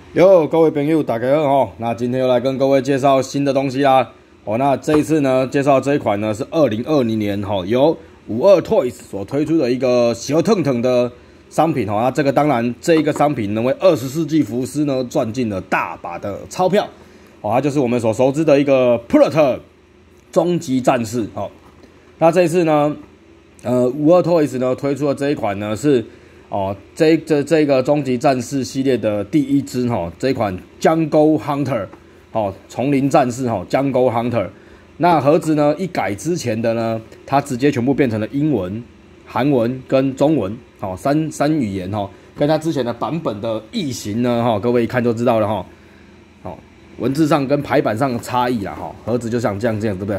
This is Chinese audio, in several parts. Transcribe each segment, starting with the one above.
哟，各位朋友，大家好哈！那今天又来跟各位介绍新的东西啦。那这一次呢，介绍这一款呢是2020年由52 Toys 所推出的一个小腾腾的商品那这个当然，这一个商品能为20世纪福斯呢赚进了大把的钞票它就是我们所熟知的一个 Predator 终极战士那这一次呢52 Toys 呢推出的这一款呢是这个终极战士系列的第一支这一款 Jungle Hunter 丛林战士Jungle Hunter。那盒子呢一改之前的呢，它直接全部变成了英文、韩文跟中文三语言跟它之前的版本的异形呢各位一看就知道了文字上跟排版上的差异啦盒子就像这样对不对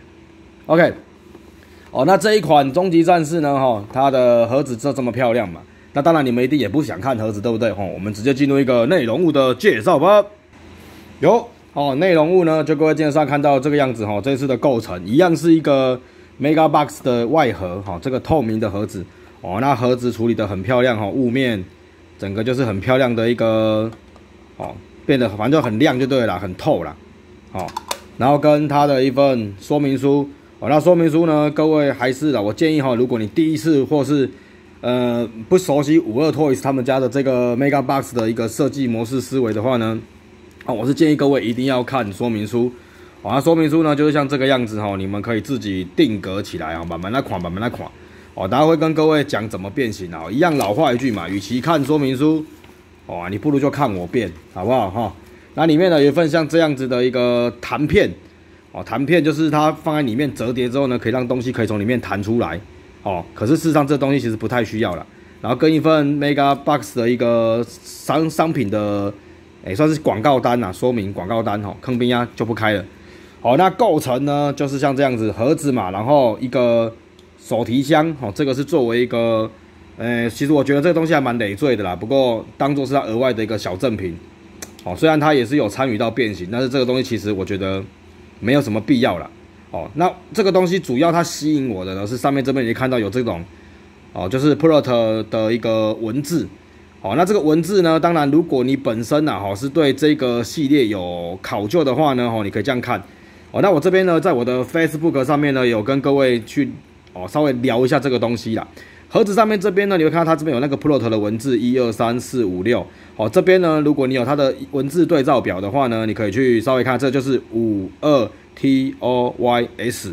？OK。那这一款终极战士呢它的盒子就这么漂亮嘛。那当然，你们一定也不想看盒子，对不对？我们直接进入一个内容物的介绍吧。内容物呢，就各位今天上看到这个样子这次的构成一样是一个 Mega Box 的外盒这个透明的盒子那盒子处理的很漂亮雾面整个就是很漂亮的一个变得反正就很亮就对了，很透啦然后跟它的一份说明书那说明书呢，各位还是我建议如果你第一次或是不熟悉52 Toys 他们家的这个 Mega Box 的一个设计模式思维的话呢我是建议各位一定要看说明书那说明书呢就是像这个样子你们可以自己定格起来慢慢来看大家会跟各位讲怎么变形一样老话一句嘛，与其看说明书你不如就看我变，好不好那里面呢有一份像这样子的一个弹片弹片就是它放在里面折叠之后呢，可以让东西可以从里面弹出来可是事实上这东西其实不太需要了。然后跟一份 Mega Box 的一个商品的算是广告单说明广告单坑边就不开了。那构成呢就是像这样子盒子嘛，然后一个手提箱这个是作为一个其实我觉得这个东西还蛮累赘的啦，不过当做是它额外的一个小赠品虽然它也是有参与到变形，但是这个东西其实我觉得没有什么必要啦。那这个东西主要它吸引我的呢是上面这边也看到有这种就是 Predator 的一个文字那这个文字呢，当然如果你本身是对这个系列有考究的话呢你可以这样看那我这边呢在我的 Facebook 上面呢有跟各位去稍微聊一下这个东西啦。盒子上面这边呢，你会看到它这边有那个 Predator 的文字1、2、3、4、5、6这边呢如果你有它的文字对照表的话呢，你可以去稍微看，这就是52 TOYS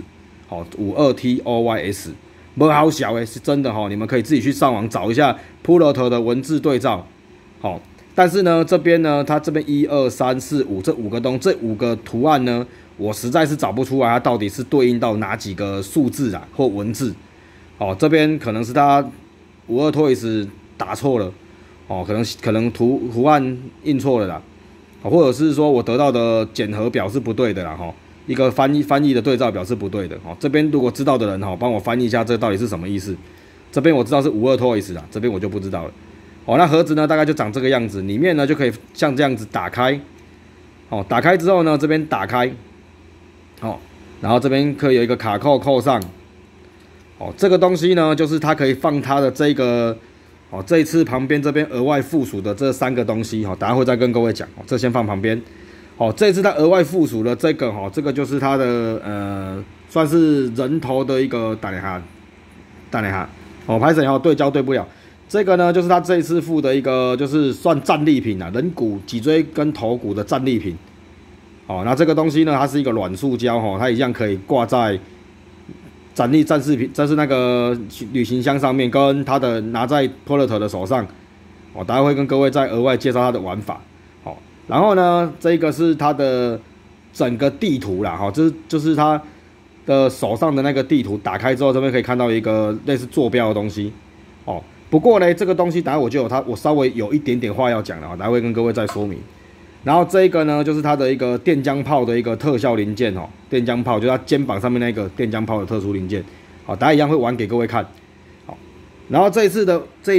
52 TOYS 不好小是真的你们可以自己去上网找一下 Predator 的文字对照但是呢这边呢它这边1、2、3、4、5这5个图案呢，我实在是找不出来它到底是对应到哪几个数字或文字这边可能是它52 Toys 打错了可能图案印错了啦或者是说我得到的检核表是不对的啦一个翻译的对照表是不对的这边如果知道的人帮我翻译一下这到底是什么意思。这边我知道是52 Toys 啦，这边我就不知道了那盒子呢大概就长这个样子，里面呢就可以像这样子打开打开之后呢这边打开然后这边可以有一个卡扣扣上这个东西呢就是它可以放它的这个这一次旁边这边额外附属的这3个东西等下会再跟各位讲这先放旁边这一次它额外附属的这个这个就是它的算是人头的一个等一下拍摄对焦对不了，这个呢就是它这一次附的一个就是算战利品人骨脊椎跟头骨的战利品那这个东西呢它是一个软塑胶它一样可以挂在战士品，这是那个旅行箱上面，跟它的拿在 Predator 的手上大家会跟各位再额外介绍它的玩法然后呢这个是它的整个地图啦就是它的手上的那个地图，打开之后这边可以看到一个类似坐标的东西不过呢这个东西等下我就有我稍微有一点点话要讲了等下会跟各位再说明。然后这个呢就是它的一个电浆炮的一个特效零件电浆炮就是它肩膀上面那个电浆炮的特殊零件大家一样会玩给各位看然后这一次的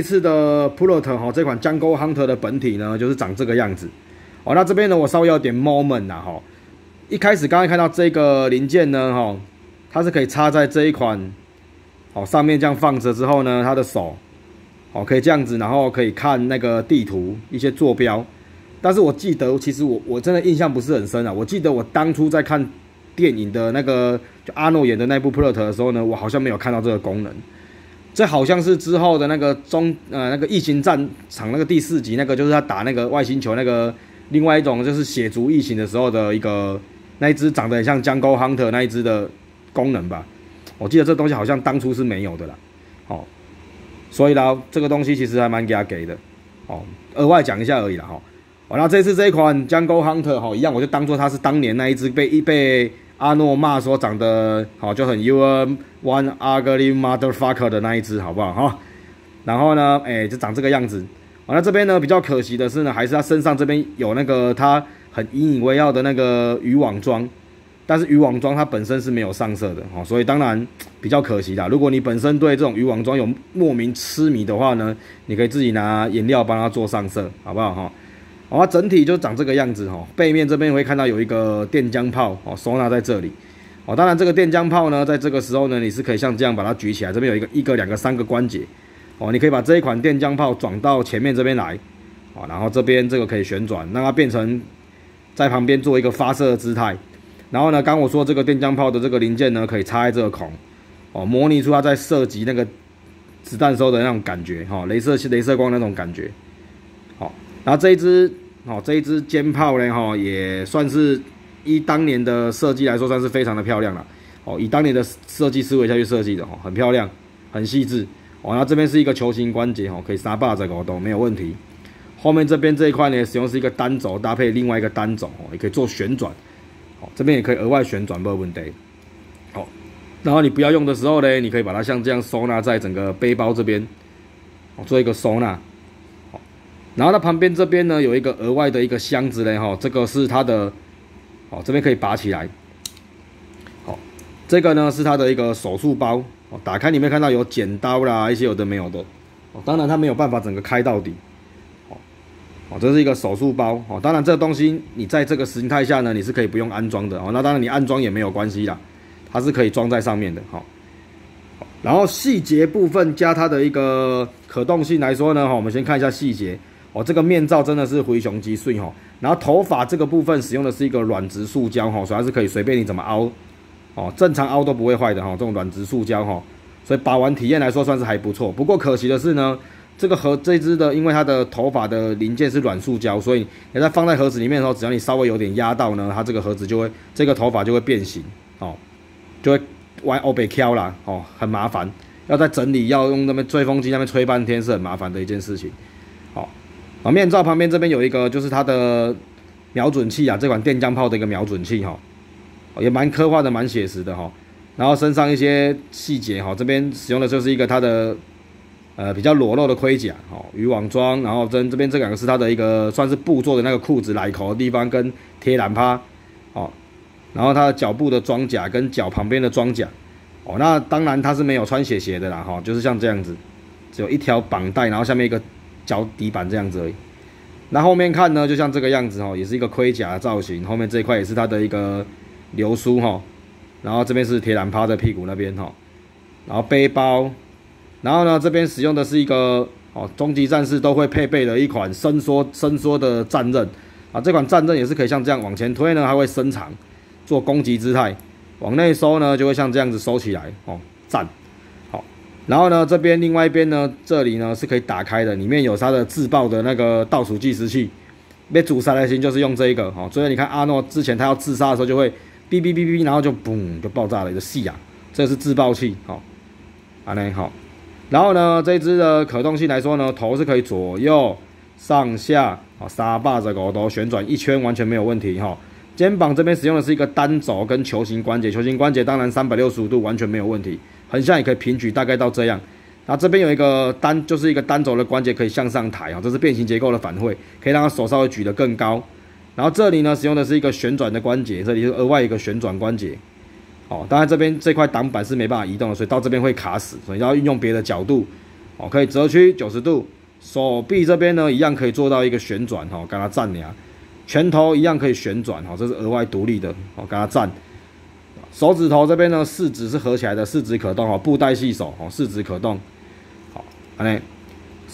Predator 这款 Jungle Hunter 的本体呢就是长这个样子那这边呢我稍微有点 moment 一开始刚才看到这个零件呢它是可以插在这一款上面这样放着之后呢，它的手可以这样子，然后可以看那个地图一些坐标。 但是我记得，其实我真的印象不是很深啊。我记得我当初在看电影的那个就阿诺演的那部 Plot 的时候呢，我好像没有看到这个功能。这好像是之后的那个那个异形战场那个第4集，那个就是他打那个外星球那个另外一种就是血族异形的时候的一个那一只长得很像 Jungle Hunter 那一只的功能吧。我记得这东西好像当初是没有的啦。哦，所以啦，这个东西其实还蛮给的。哦，额外讲一下而已啦。哈。那这次这一款 Jungle Hunter 一样，我就当做它是当年那一只被阿诺骂说长得就很 You are one ugly motherfucker 的那一只，好不好哈？然后呢，就长这个样子。那这边呢比较可惜的是呢，还是它身上这边有那个它很引以为傲的那个渔网装，但是渔网装它本身是没有上色的，所以当然比较可惜啦。如果你本身对这种渔网装有莫名痴迷的话呢，你可以自己拿颜料帮它做上色，好不好哈？它整体就长这个样子哈，背面这边会看到有一个电浆炮收纳在这里。当然这个电浆炮呢，在这个时候呢，你是可以像这样把它举起来，这边有一个、两个、3个关节你可以把这一款电浆炮转到前面这边来然后这边这个可以旋转，让它变成在旁边做一个发射的姿态。然后呢，刚我说这个电浆炮的这个零件呢，可以插在这个孔模拟出它在射击那个子弹时候的那种感觉雷射光那种感觉。然后这一支尖炮呢也算是以当年的设计来说，算是非常的漂亮了以当年的设计思维下去设计的很漂亮，很细致那这边是一个球形关节可以3把这个都没有问题。后面这边这一块呢，使用是一个单轴搭配另外一个单轴也可以做旋转这边也可以额外旋转，没有问题然后你不要用的时候呢，你可以把它像这样收纳在整个背包这边做一个收纳。然后它旁边这边呢有一个额外的一个箱子嘞这个是它的这边可以拔起来这个呢是它的一个手术包打开里面看到有剪刀啦，一些有的没有的当然它没有办法整个开到底这是一个手术包当然这个东西你在这个形态下呢，你是可以不用安装的那当然你安装也没有关系啦，它是可以装在上面的然后细节部分加它的一个可动性来说呢我们先看一下细节这个面罩真的是灰熊级碎然后头发这个部分使用的是一个软质塑胶所以它是可以随便你怎么凹正常凹都不会坏的这种软质塑胶所以把玩体验来说算是还不错。不过可惜的是呢，这支的因为它的头发的零件是软塑胶，所以你在放在盒子里面的时候，只要你稍微有点压到呢，它这个盒子就会这个头发就会变形就会歪欧北翘啦很麻烦，要再整理，要用那边吹风机那边吹半天是很麻烦的一件事情面罩旁边这边有一个就是它的瞄准器这款电浆炮的一个瞄准器也蛮科幻的，蛮写实的然后身上一些细节这边使用的就是一个它的比较裸露的盔甲渔网装，然后这边这2个是它的一个算是布做的那个裤子来口的地方跟贴篮趴然后它的脚部的装甲跟脚旁边的装甲那当然它是没有穿鞋的啦就是像这样子，只有一条绑带，然后下面一个脚底板这样子而已。那后面看呢，就像这个样子也是一个盔甲的造型，后面这一块也是它的一个流苏然后这边是铁栏趴在屁股那边然后背包，然后呢这边使用的是一个终极战士都会配备的一款伸缩的战刃这款战刃也是可以像这样往前推呢，它会伸长做攻击姿态，往内收呢就会像这样子收起来站然后呢，这边另外一边呢，这里呢是可以打开的，里面有它的自爆的那个倒数计时器。被主杀来型就是用这一个所以你看阿诺之前他要自杀的时候就会哔哔哔哔，然后就嘣就爆炸了，就细这是自爆器然后呢，这一支的可动性来说呢，头是可以左右上下3把这个都旋转1圈完全没有问题肩膀这边使用的是一个单轴跟球形关节，球形关节当然365度完全没有问题。横向也可以平举，大概到这样。然后这边有一个就是一个单轴的关节可以向上抬这是变形结构的反馈，可以让它手稍微举得更高。然后这里呢，使用的是一个旋转的关节，这里是额外一个旋转关节。当然这边这块挡板是没办法移动的，所以到这边会卡死，所以要运用别的角度可以折曲90度。手臂这边呢，一样可以做到一个旋转跟它站拳头一样可以旋转这是额外独立的跟它站。手指头这边呢，4指是合起来的，4指可动布袋戏手4指可动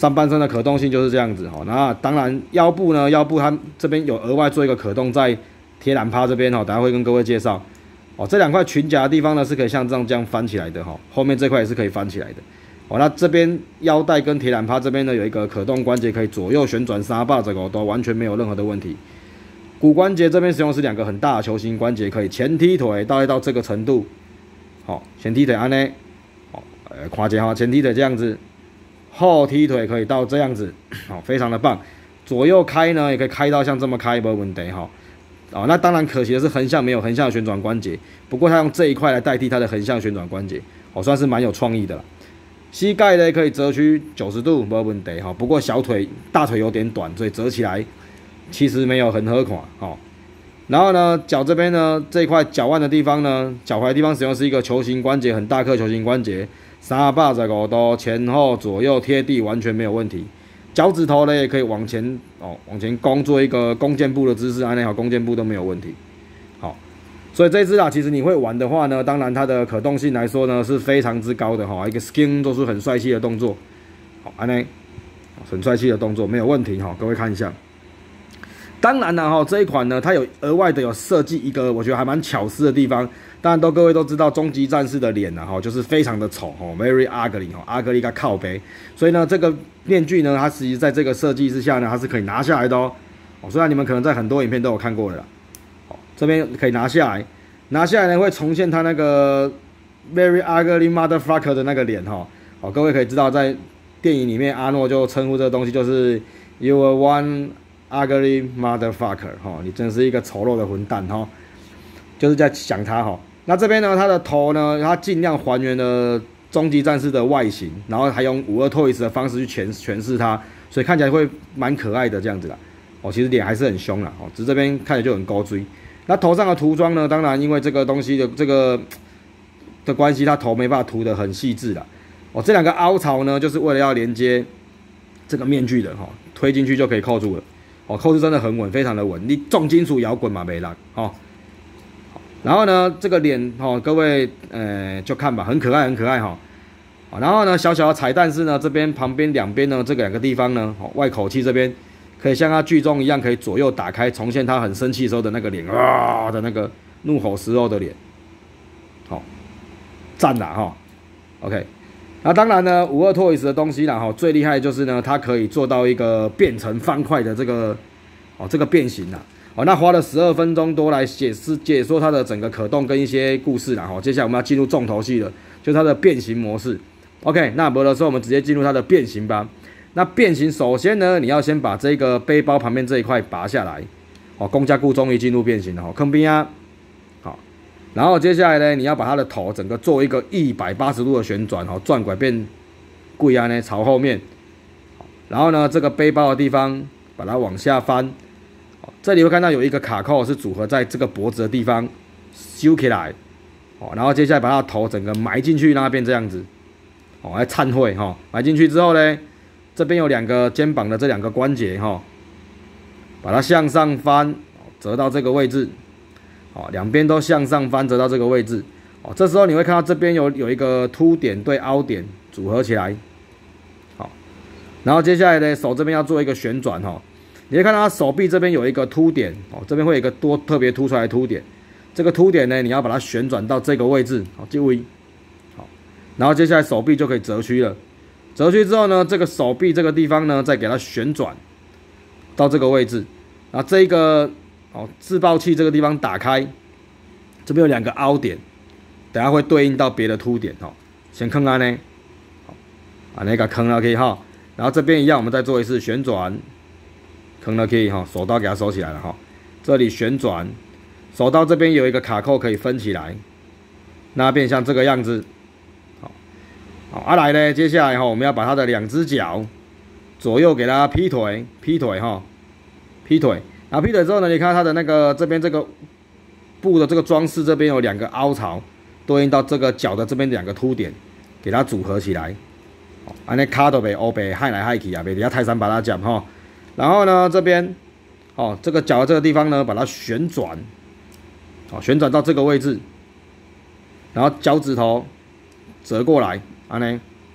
上半身的可动性就是这样子哈。那当然腰部呢，腰部它这边有额外做一个可动，在铁栏趴这边哈，等下会跟各位介绍。哦，这2块裙甲的地方呢是可以像这样翻起来的哈，后面这块也是可以翻起来的。哦，那这边腰带跟铁栏趴这边呢有一个可动关节，可以左右旋转3把，这个都完全没有任何的问题。骨关节这边使用是2个很大的球形关节，可以前踢腿大概到这个程度。好，前踢腿安呢，好，看一下哈，前踢腿这样子，后踢腿可以到这样子，好，非常的棒。左右开呢也可以开到像这么开，没问题哈。哦，那当然可惜的是横向没有横向的旋转关节，不过它用这一块来代替它的横向旋转关节，哦，算是蛮有创意的啦。膝盖呢可以折曲90度，没问题哈。不过大腿有点短，所以折起来其实没有很好看哦。然后呢，脚这边呢这一块脚腕的地方呢，脚踝的地方使用是一个球形关节，很大颗球形关节，365度前后左右贴地，完全没有问题。脚趾头呢也可以往前弓，做一个弓箭步的姿势，安内好，弓箭步都没有问题。好，所以这支其实你会玩的话呢，当然它的可动性来说呢是非常之高的哈，一个 skin 做出很帅气的动作，好，安内很帅气的动作没有问题哈，各位看一下。当然了哈，这一款呢它有额外的有设计一个我觉得还蛮巧思的地方，当然各位都知道终极战士的脸哈就是非常的丑哈 ，very ugly 哈，ugly 个靠背，所以呢这个面具呢它其实在这个设计之下呢它是可以拿下来的哦。虽然你们可能在很多影片都有看过了啦，这边可以拿下来，拿下来呢会重现它那个 very ugly motherfucker 的那个脸哈。好，各位可以知道在电影里面阿诺就称呼这个东西就是 you are one。ugly motherfucker 哈，你真是一个丑陋的混蛋哈，就是在想他哈。那这边呢，他的头呢，他尽量还原了终极战士的外形，然后还用52 Toys 的方式去诠释它，所以看起来会蛮可爱的这样子啦。哦，其实脸还是很凶啦，哦，只是这边看起来就很高追。那头上的涂装呢，当然因为这个东西的的关系，它头没办法涂得很细致啦。哦，这2个凹槽呢，就是为了要连接这个面具的哈，推进去就可以扣住了。哦，扣子真的很稳，非常的稳。你重金属摇滚嘛，没啦，哦。然后呢，这个脸各位就看吧，很可爱，很可爱哈。然后呢，小小的彩蛋是呢，这边旁边2边呢，这2个地方呢，外口器这边可以像它剧中一样，可以左右打开，重现它很生气时候的那个脸啊的那个怒吼时候的脸。好，赞啦哈。OK。那当然呢，52 Toys 的东西啦哈，最厉害的就是呢，它可以做到一个变成方块的这个变形啦。那花了12分钟多来解说它的整个可动跟一些故事啦哈。接下来我们要进入重头戏了，就是它的变形模式。OK， 那没的时候我们直接进入它的变形吧。那变形首先呢，你要先把这个背包旁边这一块拔下来。公加固终于进入变形了哈，坑边啊。然后接下来呢，你要把它的头整个做一个180度的旋转，转拐变跪啊呢朝后面。然后呢，这个背包的地方把它往下翻，这里会看到有一个卡扣是组合在这个脖子的地方修起来。然后接下来把它的头整个埋进去，让它变这样子。来忏悔哈，埋进去之后呢，这边有2个肩膀的这2个关节哈，把它向上翻，折到这个位置。2边都向上翻折到这个位置。这时候你会看到这边有一个凸点对凹点组合起来。好，然后接下来呢，手这边要做一个旋转哈。你会看到它手臂这边有一个凸点，这边会有一个特别凸出来的凸点。这个凸点呢，你要把它旋转到这个位置，好，这位。好，然后接下来手臂就可以折曲了。折曲之后呢，这个手臂这个地方呢，再给它旋转到这个位置。然后这一个自爆器这个地方打开，这边有2个凹点，等下会对应到别的凸点哈。先坑安呢，好，那个坑了可以哈。然后这边一样，我们再做一次旋转，坑了可以哈，手刀给它收起来了哈。这里旋转，手刀这边有一个卡扣可以分起来，那变像这个样子。好，来呢，接下来我们要把它的2只脚左右给它劈腿哈，劈腿。然后劈腿之后呢，你看它的那个这边这个布的这个装饰，这边有2个凹槽，对应到这个脚的这边2个凸点，给它组合起来。安尼卡都袂乌白害来害去啊，袂底下泰山把它讲哈。然后呢，这边这个脚的这个地方呢，把它旋转，旋转到这个位置，然后脚趾头折过来，安尼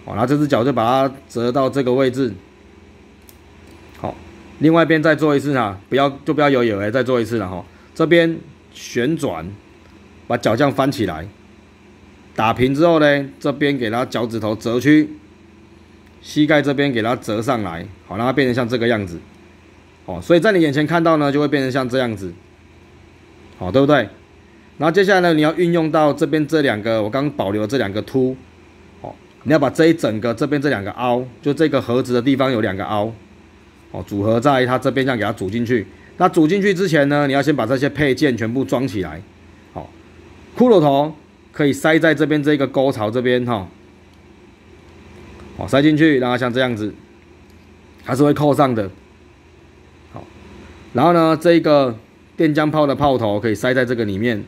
好，然后这只脚就把它折到这个位置。好，另外一边再做一次哈，不要有尾，再做一次了哈。这边旋转，把脚这样翻起来，打平之后呢，这边给它脚趾头折曲，膝盖这边给它折上来，好，让它变成像这个样子。好，所以在你眼前看到呢，就会变成像这样子。好，对不对？然后接下来呢，你要运用到这边这两个，我刚保留这两个凸，哦，你要把这一整个这边这两个凹，就这个盒子的地方有两个凹，哦，组合在它这边这样给它组进去。那组进去之前呢，你要先把这些配件全部装起来。好，骷髅头可以塞在这边这个沟槽这边哈，好，塞进去，让它像这样子，它是会扣上的。好，然后呢，这个电浆炮的炮头可以塞在这个里面。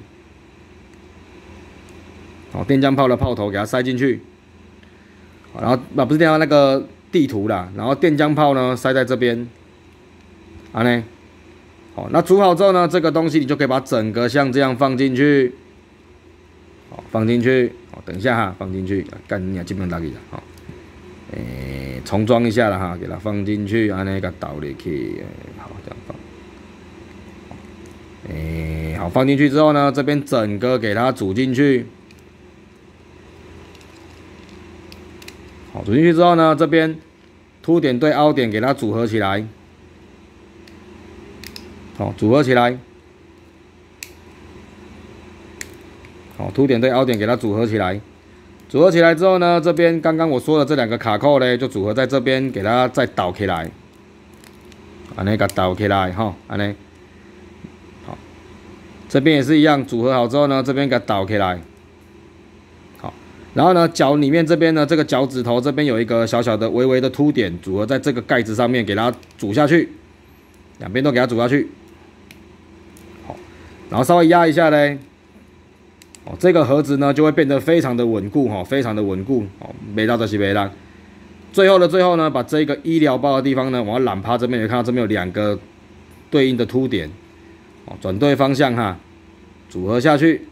好，电浆炮的炮头给它塞进去，然后不是电浆那个地图啦，然后电浆炮呢塞在这边，啊呢，好，那煮好之后呢，这个东西你就可以把整个像这样放进去，好，放进去，好，等一下哈，放进去，干你啊，基本打给了，好，重装一下了哈，给它放进去，啊呢，给它倒进去，好，这样放，好，放进去之后呢，这边整个给它煮进去。好，煮进去之后呢，这边凸点对凹点给它组合起来，好，组合起来，好，凸点对凹点给它组合起来，组合起来之后呢，这边刚刚我说的这两个卡扣呢，就组合在这边，给它再倒起来，安尼给倒起来哈，安尼，好，这边也是一样，组合好之后呢，这边给它倒起来。然后呢，脚里面这边呢，这个脚趾头这边有一个小小的、微微的凸点，组合在这个盖子上面，给它煮下去，两边都给它煮下去。好，然后稍微压一下呢，哦，这个盒子呢就会变得非常的稳固哈，非常的稳固。哦，没到就是没到。最后的最后呢，把这个医疗包的地方呢，往懒趴这边，你看到这边有两个对应的凸点，哦，转对方向哈，组合下去。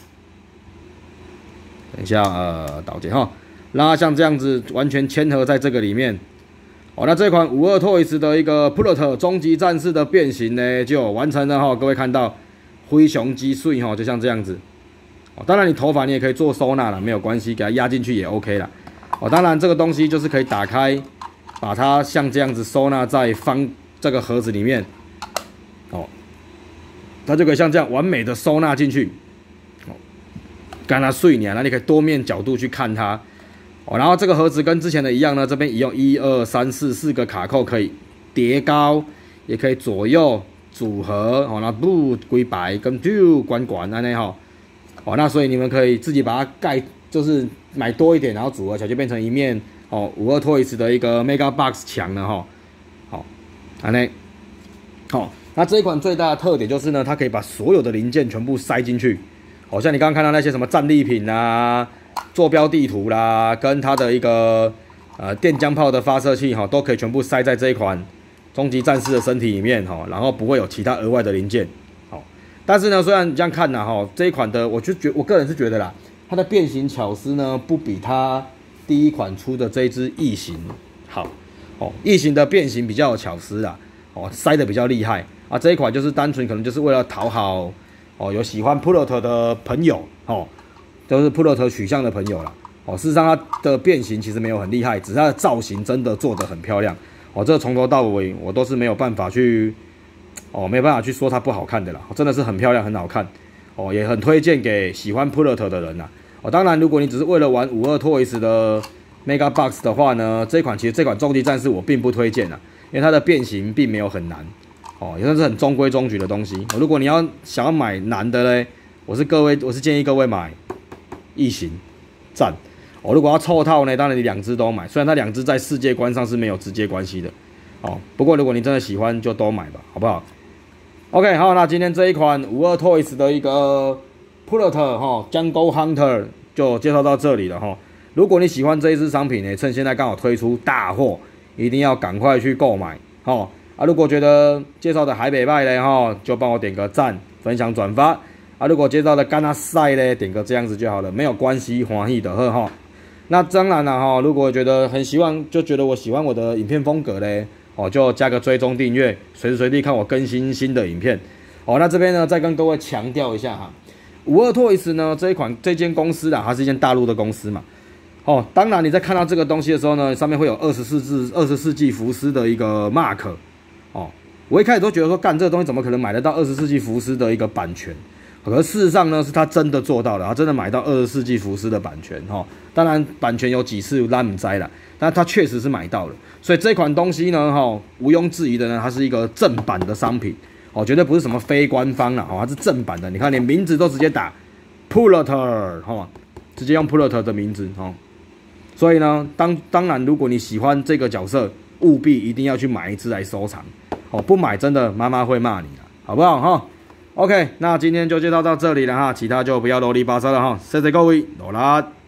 等一下，导键哈，让它像这样子完全嵌合在这个里面。好，那这款52 Toys 的一个 Pullet 终极战士的变形呢，就完成了哈。各位看到，灰熊击碎哈，就像这样子。哦，当然你头发你也可以做收纳了，没有关系，给它压进去也 OK 了。哦，当然这个东西就是可以打开，把它像这样子收纳在这个盒子里面。哦，它就可以像这样完美的收纳进去。干它碎年，那你可以多面角度去看它。哦，然后这个盒子跟之前的一样呢，这边一用1、2、3、4个卡扣可以叠高，也可以左右组合。哦，那不归白跟就管安内哈。哦，那所以你们可以自己把它盖，就是买多一点，然后组合起来就变成一面哦52 Toys 的一个 Mega Box 墙了哈。好，安内。好，那这一款最大的特点就是呢，它可以把所有的零件全部塞进去。好像你刚刚看到那些什么战利品啦、坐标地图啦，跟它的一个电浆炮的发射器哈，都可以全部塞在这一款终极战士的身体里面哈，然后不会有其他额外的零件。好，但是呢，虽然你这样看呢哈，这一款的我个人是觉得啦，它的变形巧思呢不比它第一款出的这一只异形好。哦，异形的变形比较有巧思啦，哦，塞的比较厉害啊。这一款就是单纯可能就是为了讨好。哦，有喜欢 Pullet 的朋友，哦，都是 Pullet 取向的朋友啦。哦，事实上它的变形其实没有很厉害，只是它的造型真的做得很漂亮。哦，这从头到尾我都是没有办法去，没有办法去说它不好看的啦，真的是很漂亮，很好看。哦，也很推荐给喜欢 Pullet 的人啦。哦，当然如果你只是为了玩52 Toys 的 Mega Box 的话呢，其实这款终极战士我并不推荐啦，因为它的变形并没有很难。哦，也算是很中规中矩的东西。如果你想要买难的嘞，我是建议各位买异形赞。哦，如果要凑套呢，当然你两只都买，虽然它两只在世界观上是没有直接关系的。哦，不过如果你真的喜欢，就都买吧，好不好 ？OK， 好，那今天这一款52 Toys 的一个 Pullet 哈 Jungle Hunter 就介绍到这里了哈。如果你喜欢这一支商品呢，趁现在刚好推出大货，一定要赶快去购买哦。如果觉得介绍的还袂歹嘞哈，就帮我点个赞、分享、转发。如果介绍的干那晒嘞，点个这样子就好了，没有关系，欢喜的喝哈。 那当然了哈，如果觉得很希望，就觉得我喜欢我的影片风格嘞，哦，就加个追踪订阅，随时随地看我更新新的影片。哦，那这边呢，再跟各位强调一下哈，52 Toys 呢这间公司啦，它是一间大陆的公司嘛。哦，当然你在看到这个东西的时候呢，上面会有24纪福斯的一个 mark。哦，我一开始都觉得说，干这个东西怎么可能买得到24纪福斯的一个版权？可是事实上呢，是他真的做到了，他真的买到24纪福斯的版权哈。当然版权有几次烂不栽了，但他确实是买到了。所以这款东西呢，哈，毋庸置疑的呢，它是一个正版的商品。哦，绝对不是什么非官方啦，哦，它是正版的。你看，连名字都直接打 Puliter 哈，直接用 Puliter 的名字哦。所以呢，当然，如果你喜欢这个角色，务必一定要去买一只来收藏。哦，不买真的妈妈会骂你了，好不好哈 ？OK， 那今天就介绍到这里了哈，其他就不要啰里吧嗦了哈，谢谢各位，罗拉。